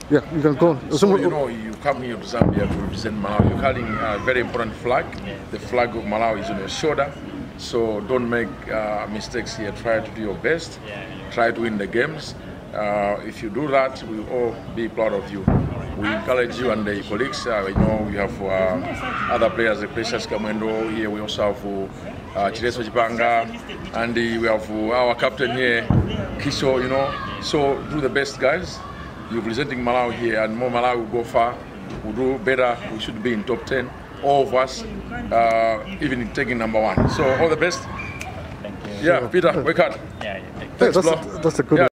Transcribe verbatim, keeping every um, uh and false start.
Yeah, you can go. So, you know, you come here to Zambia to represent Malawi. You're carrying a very important flag. The flag of Malawi is on your shoulder. So don't make uh, mistakes here. Try to do your best. Try to win the games. Uh, if you do that, we'll all be proud of you. We encourage you and the colleagues. Uh, you know, we have uh, other players, like Precious Kamwendo. Here we also have uh, Chireso Chipanga. And uh, we have uh, our captain here, Kisho, you know. So do the best, guys. You're presenting Malawi here, and more Malawi will go far. We'll do better. We should be in top ten. All of us, uh, even taking number one. So all the best. Thank you. Yeah, Peter, work hard. Yeah, yeah. Thanks, that's, a, that's a good. Yeah.